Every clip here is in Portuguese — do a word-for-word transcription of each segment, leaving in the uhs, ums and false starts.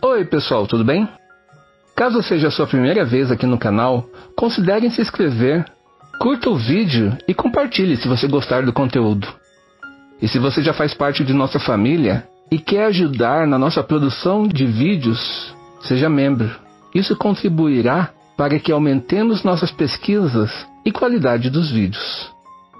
Oi pessoal, tudo bem? Caso seja a sua primeira vez aqui no canal, considere se inscrever, curta o vídeo e compartilhe se você gostar do conteúdo. E se você já faz parte de nossa família e quer ajudar na nossa produção de vídeos, seja membro. Isso contribuirá para que aumentemos nossas pesquisas e qualidade dos vídeos.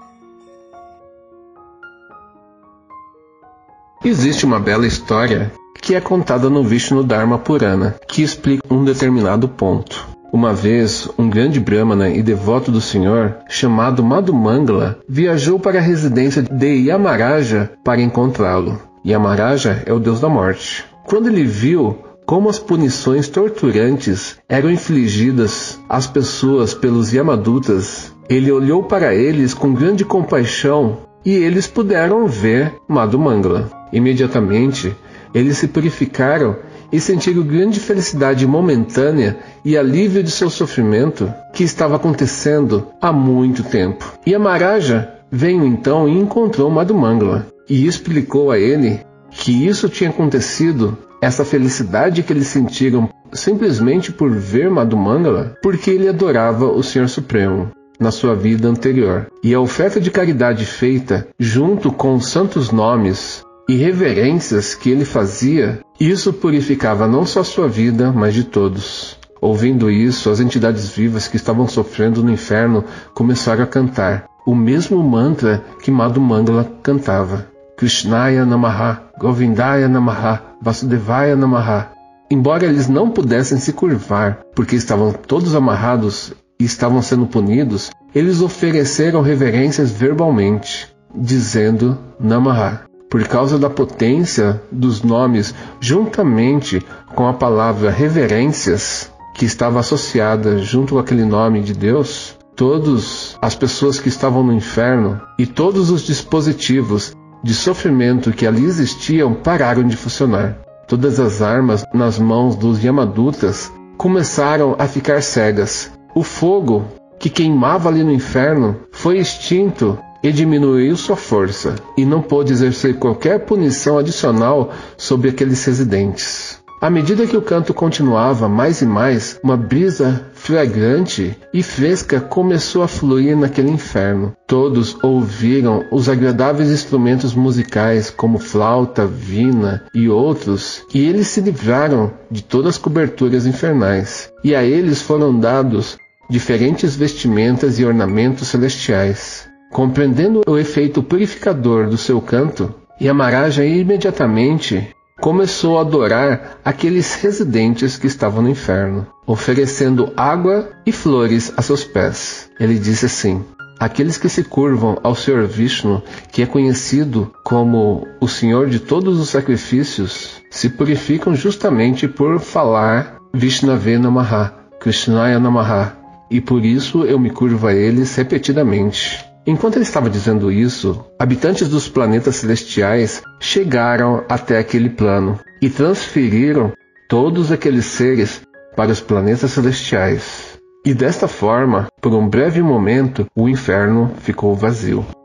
Existe uma bela história que é contada no Vishnu Dharma Purana, que explica um determinado ponto. Uma vez, um grande brahmana e devoto do Senhor, chamado Madhumangala, viajou para a residência de Yamaraja para encontrá-lo. Yamaraja é o deus da morte. Quando ele viu como as punições torturantes eram infligidas às pessoas pelos Yamadutas, ele olhou para eles com grande compaixão e eles puderam ver Madhumangala. Imediatamente, eles se purificaram e sentiram grande felicidade momentânea e alívio de seu sofrimento que estava acontecendo há muito tempo. Yamaraja veio então e encontrou Madhumangala e explicou a ele que isso tinha acontecido, essa felicidade que eles sentiram simplesmente por ver Madhumangala, porque ele adorava o Senhor Supremo na sua vida anterior. E a oferta de caridade feita junto com os santos nomes e reverências que ele fazia, isso purificava não só sua vida, mas de todos. Ouvindo isso, as entidades vivas que estavam sofrendo no inferno começaram a cantar o mesmo mantra que Madhumangala cantava: Krishnaya Namaha, Govindaya Namaha, Vasudevaya Namaha. Embora eles não pudessem se curvar, porque estavam todos amarrados e estavam sendo punidos, eles ofereceram reverências verbalmente, dizendo Namaha. Por causa da potência dos nomes, juntamente com a palavra reverências, que estava associada junto com aquele nome de Deus, todas as pessoas que estavam no inferno e todos os dispositivos de sofrimento que ali existiam pararam de funcionar. Todas as armas nas mãos dos Yamadutas começaram a ficar cegas. O fogo que queimava ali no inferno foi extinto e diminuiu sua força, e não pôde exercer qualquer punição adicional sobre aqueles residentes. À medida que o canto continuava mais e mais, uma brisa fragrante e fresca começou a fluir naquele inferno. Todos ouviram os agradáveis instrumentos musicais como flauta, vina e outros, e eles se livraram de todas as coberturas infernais, e a eles foram dados diferentes vestimentas e ornamentos celestiais. Compreendendo o efeito purificador do seu canto, Yamaraja imediatamente começou a adorar aqueles residentes que estavam no inferno, oferecendo água e flores a seus pés. Ele disse assim: aqueles que se curvam ao Senhor Vishnu, que é conhecido como o Senhor de todos os sacrifícios, se purificam justamente por falar Vishnave Namaha, Krishnaya Namaha, e por isso eu me curvo a eles repetidamente. Enquanto ele estava dizendo isso, habitantes dos planetas celestiais chegaram até aquele plano e transferiram todos aqueles seres para os planetas celestiais. E desta forma, por um breve momento, o inferno ficou vazio.